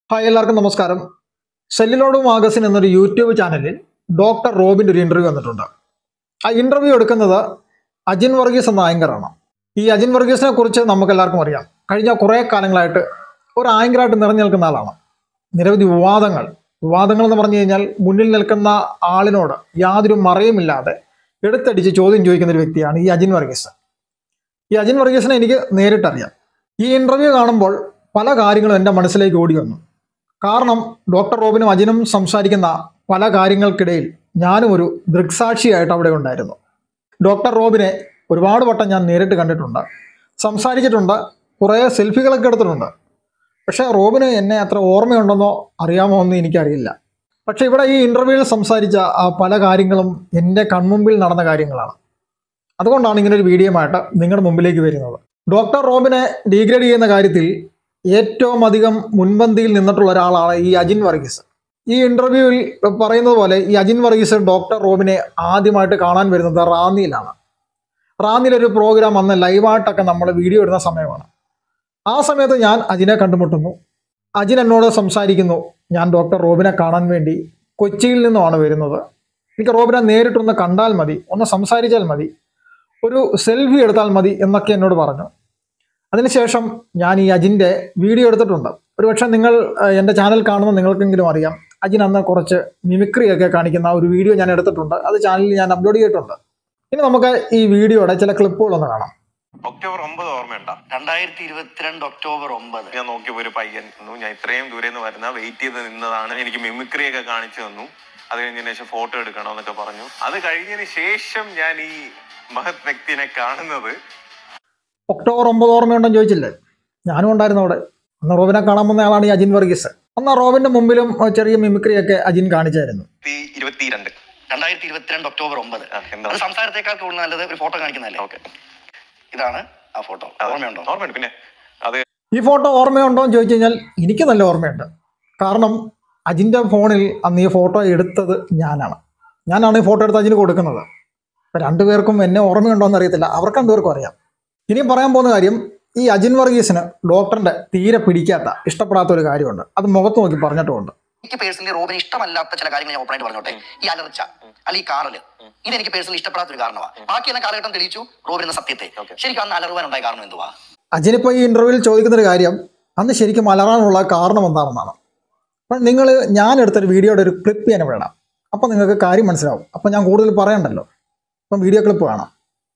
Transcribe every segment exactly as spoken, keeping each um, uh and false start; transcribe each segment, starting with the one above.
Hi എല്ലാവർക്കും നമസ്കാരം. Celluloid magazine എന്നൊരു യൂട്യൂബ് ചാനലിൽ ഡോക്ടർ റോബിൻ്റെ ഒരു ഇൻ്റർവ്യൂ വന്നിട്ടുണ്ട്. ആ ഇൻ്റർവ്യൂ എടുക്കുന്നത് അജിൻ വർഗീസ് എന്ന ആങ്കറാണ്. ഈ അജിൻ വർഗീസിനെ കുറിച്ച് നമുക്ക് എല്ലാവർക്കും അറിയാം. കഴിഞ്ഞ കുറേ കാലങ്ങളായിട്ട് ഒരു ആങ്കറായിട്ട് നിറഞ്ഞു നിൽക്കുന്ന ആളാണ്. നിരവധി വിവാദങ്ങൾ വിവാദങ്ങൾ എന്ന് പറഞ്ഞു കഴിഞ്ഞാൽ മുന്നിൽ നിൽക്കുന്ന ആളിനോട് യാതൊരു മറയുമില്ലാതെ എടുത്തടിച്ച് ചോദ്യം ചോദിക്കുന്ന ഒരു വ്യക്തിയാണ് ഈ അജിൻ വർഗീസ്. ഈ അജിൻ വർഗീസിനെ എനിക്ക് നേരിട്ടറിയാം. ഈ ഇൻ്റർവ്യൂ കാണുമ്പോൾ പല കാര്യങ്ങളും എൻ്റെ മനസ്സിലേക്ക് ഓടി വന്നു. കാരണം ഡോക്ടർ റോബിനും അജിനും സംസാരിക്കുന്ന പല കാര്യങ്ങൾക്കിടയിൽ ഞാനും ഒരു ദൃക്സാക്ഷിയായിട്ട് അവിടെ ഉണ്ടായിരുന്നു. ഡോക്ടർ റോബിനെ ഒരുപാട് വട്ടം ഞാൻ നേരിട്ട് കണ്ടിട്ടുണ്ട്, സംസാരിച്ചിട്ടുണ്ട്, കുറേ സെൽഫികളൊക്കെ എടുത്തിട്ടുണ്ട്. പക്ഷേ റോബിന് എന്നെ അത്ര ഓർമ്മയുണ്ടെന്നോ അറിയാമോ എന്ന് എനിക്കറിയില്ല. പക്ഷേ ഇവിടെ ഈ ഇൻ്റർവ്യൂവിൽ സംസാരിച്ച ആ പല കാര്യങ്ങളും എൻ്റെ കൺമുമ്പിൽ നടന്ന കാര്യങ്ങളാണ്. അതുകൊണ്ടാണ് ഇങ്ങനൊരു വീഡിയോയുമായിട്ട് നിങ്ങളുടെ മുമ്പിലേക്ക് വരുന്നത്. ഡോക്ടർ റോബിനെ ഡീഗ്രേഡ് ചെയ്യുന്ന കാര്യത്തിൽ ഏറ്റവും അധികം മുൻപന്തിയിൽ നിന്നിട്ടുള്ള ഒരാളാണ് ഈ അജിൻ വർഗീസ്. ഈ ഇൻ്റർവ്യൂവിൽ പറയുന്നത് പോലെ ഈ അജിൻ വർഗീസ് ഡോക്ടർ റോബിനെ ആദ്യമായിട്ട് കാണാൻ വരുന്നത് റാന്നിയിലാണ്. റാന്നിയിലൊരു പ്രോഗ്രാം അന്ന് ലൈവായിട്ടൊക്കെ നമ്മൾ വീഡിയോ ഇടുന്ന സമയമാണ്. ആ സമയത്ത് ഞാൻ അജിനെ കണ്ടുമുട്ടുന്നു. അജിൻ എന്നോട് സംസാരിക്കുന്നു, ഞാൻ ഡോക്ടർ റോബിനെ കാണാൻ വേണ്ടി കൊച്ചിയിൽ നിന്നുമാണ് വരുന്നത്, എനിക്ക് റോബിനെ നേരിട്ടൊന്ന് കണ്ടാൽ മതി, ഒന്ന് സംസാരിച്ചാൽ മതി, ഒരു സെൽഫി എടുത്താൽ മതി എന്നൊക്കെ എന്നോട് പറഞ്ഞു. അതിനുശേഷം ഞാൻ ഈ അജിൻ്റെ വീഡിയോ എടുത്തിട്ടുണ്ട്. ഒരുപക്ഷെ നിങ്ങൾ എൻ്റെ ചാനൽ കാണുന്ന നിങ്ങൾക്കെങ്കിലും അറിയാം, അജിൻ അന്ന് കുറച്ച് മിമിക്രിയൊക്കെ കാണിക്കുന്ന ഒരു വീഡിയോ ഞാൻ എടുത്തിട്ടുണ്ട്. അത് ചാനലിൽ ഞാൻ അപ്ലോഡ് ചെയ്തിട്ടുണ്ട്. ഇനി നമുക്ക് ഈ വീഡിയോയുടെ ചില ക്ലിപ്പുകളൊന്ന് കാണാം. ഒക്ടോബർ ഒമ്പത് ഓർമ്മയുണ്ടോ? രണ്ടായിരത്തി ഇരുപത്തിരണ്ട് ഒക്ടോബർ ഒമ്പത് ഞാൻ നോക്കിയപ്പോ ഒരു പയ്യൻ ഞാൻ ഇത്രയും ദൂരെ നിന്ന് വരുന്ന വെയിറ്റ് ചെയ്ത് നിന്നതാണ്. എനിക്ക് മിമിക്രി ഒക്കെ കാണിച്ചു തന്നു. അത് കഴിഞ്ഞതിന് ശേഷം ഫോട്ടോ എടുക്കണം എന്നൊക്കെ പറഞ്ഞു. അത് കഴിഞ്ഞതിന് ശേഷം ഞാൻ ഈ മഹത് വ്യക്തിനെ കാണുന്നത്. ഒക്ടോബർ ഒമ്പത് ഓർമ്മയുണ്ടെന്ന് ചോദിച്ചില്ലേ? ഞാനും ഉണ്ടായിരുന്നു അവിടെ. അന്ന് റോബിനെ കാണാൻ വന്ന ആളാണ് ഈ അജിൻ വർഗീസ്. അന്ന് റോബിന്റെ മുമ്പിലും ചെറിയ മിമിക്രിയൊക്കെ അജിൻ കാണിച്ചായിരുന്നു. ഇരുപത്തിരണ്ട് രണ്ടായിരത്തി ഇരുപത്തിരണ്ട് ഒക്ടോബർ ഒമ്പത് സംസാരത്തേക്കാൾ കൂടുതൽ നല്ലത് ഒരു ഫോട്ടോ കാണിക്കുന്നതല്ലേ? ഓക്കെ, ഇതാണ് ആ ഫോട്ടോ. ഓർമ്മയുണ്ടോ? ഓർമ്മയുണ്ട്. പിന്നെ അത് ഈ ഫോട്ടോ ഓർമ്മയുണ്ടോ എന്ന് ചോദിച്ചു കഴിഞ്ഞാൽ എനിക്ക് നല്ല ഓർമ്മയുണ്ട്. കാരണം അജിൻ്റെ ഫോണിൽ അന്ന് ഈ ഫോട്ടോ എടുത്തത് ഞാനാണ്. ഞാനാണ് ഈ ഫോട്ടോ എടുത്ത് അജിന് കൊടുക്കുന്നത്. അപ്പം രണ്ടുപേർക്കും എന്നെ ഓർമ്മയുണ്ടോ എന്ന് അറിയത്തില്ല, അവർക്ക് രണ്ടുപേർക്കും അറിയാം. ഇനിയും പറയാൻ പോകുന്ന കാര്യം, ഈ അജിൻ വർഗീസിന് ഡോക്ടറിന്റെ തീരെ പിടിക്കാത്ത ഇഷ്ടപ്പെടാത്ത ഒരു കാര്യമുണ്ട്. അത് മുഖത്ത് നോക്കി പറഞ്ഞിട്ടുമുണ്ട്. എനിക്ക് പേഴ്സണലി റോബിന് ഇഷ്ടമല്ലാത്ത ചില കാര്യങ്ങൾ ഞാൻ ഓപ്പണായിട്ട് പറഞ്ഞോട്ടെ. ഈ അലർച്ച അല്ലെങ്കിൽ ഈ കാറല്, ഇത് എനിക്ക് പേഴ്സണലി ഇഷ്ടപ്പെടാത്ത ഒരു കാരണമാണ്. ബാക്കി എന്ന കാലഘട്ടം തെളിയിച്ചു റോബിൻ എന്ന സത്യത്തെ. ശരിക്കും അന്ന് അലറുവാനുണ്ടായ കാരണം എന്തുവാ? അജിനിപ്പോൾ ഈ ഇന്റർവ്യൂവിൽ ചോദിക്കുന്ന ഒരു കാര്യം, അന്ന് ശരിക്കും അലറാനുള്ള കാരണം എന്താണെന്നാണ്. അപ്പം നിങ്ങൾ ഞാൻ എടുത്തൊരു വീഡിയോയുടെ ഒരു ക്ലിപ്പ് ഞാൻ വിടണം, അപ്പം നിങ്ങൾക്ക് കാര്യം മനസ്സിലാവും. അപ്പം ഞാൻ കൂടുതൽ പറയണ്ടല്ലോ. അപ്പം വീഡിയോ ക്ലിപ്പ് കാണാം.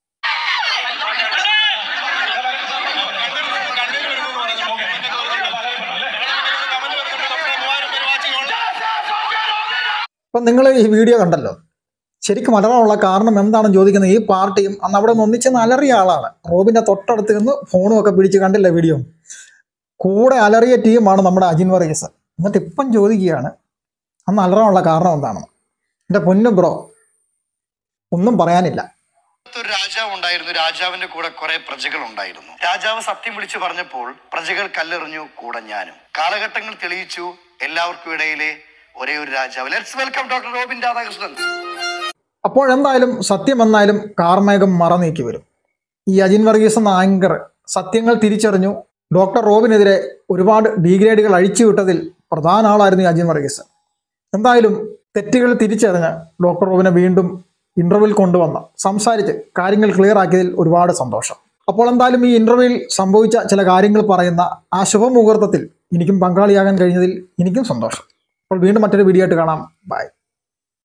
അപ്പം നിങ്ങൾ ഈ വീഡിയോ കണ്ടല്ലോ. ശരിക്കും അലറാനുള്ള കാരണം എന്താണെന്ന് ചോദിക്കുന്നത് ഈ പാർട്ടിയും അന്ന് അവിടെ നിന്ന് ഒന്നിച്ചെന്ന് അലറിയ ആളാണ്. റോബിൻ്റെ തൊട്ടടുത്ത് നിന്ന് ഫോണും ഒക്കെ പിടിച്ച് കണ്ടില്ല വീഡിയോ. കൂടെ അലറിയ ടീമാണ് നമ്മുടെ അജിൻ വർഗീസ്. എന്നിട്ട് ഇപ്പം ചോദിക്കുകയാണ് അന്ന് അലറാനുള്ള കാരണം എന്താണെന്ന്. എൻ്റെ പൊന്നു ബ്രോ, ഒന്നും പറയാനില്ല. ഒരു രാജാവ് ഉണ്ടായിരുന്നു. രാജാവിന്റെ കൂടെ കുറെ പ്രജകൾ ഉണ്ടായിരുന്നു. രാജാവ് സത്യം വിളിച്ചു പറഞ്ഞപ്പോൾ പ്രജകൾ കല്ലെറിഞ്ഞു, കൂടെ ഞാനും. കാലഘട്ടങ്ങൾ തെളിയിച്ചു എല്ലാവർക്കും ഇടയിലെ ഒരേ ഒരു രാജാവ്. Let's welcome doctor Robin Radhakrishnan. അപ്പോഴെന്തായാലും സത്യം എന്നാലും കാർമേഘം മറ നീക്കി വരും. ഈ അജിൻ വർഗീസ് എന്ന ആങ്കർ സത്യങ്ങൾ തിരിച്ചറിഞ്ഞു. ഡോക്ടർ റോബിനെതിരെ ഒരുപാട് ഡീഗ്രേഡുകൾ അഴിച്ചുവിട്ടതിൽ പ്രധാന ആളായിരുന്നു ഈ അജിൻ വർഗീസ്. എന്തായാലും തെറ്റുകൾ തിരിച്ചറിഞ്ഞ് ഡോക്ടർ റോബിനെ വീണ്ടും ഇന്റർവ്യൂവിൽ കൊണ്ടുവന്ന് സംസാരിച്ച് കാര്യങ്ങൾ ക്ലിയർ ആക്കിയതിൽ ഒരുപാട് സന്തോഷം. അപ്പോൾ എന്തായാലും ഈ ഇന്റർവ്യൂവിൽ സംഭവിച്ച ചില കാര്യങ്ങൾ പറയുന്ന ആ ശുഭമുഹൂർത്തത്തിൽ എനിക്കും പങ്കാളിയാകാൻ കഴിഞ്ഞതിൽ എനിക്കും സന്തോഷം. അപ്പോൾ വീണ്ടും മറ്റൊരു വീഡിയോ ആയിട്ട് കാണാം. ബൈ.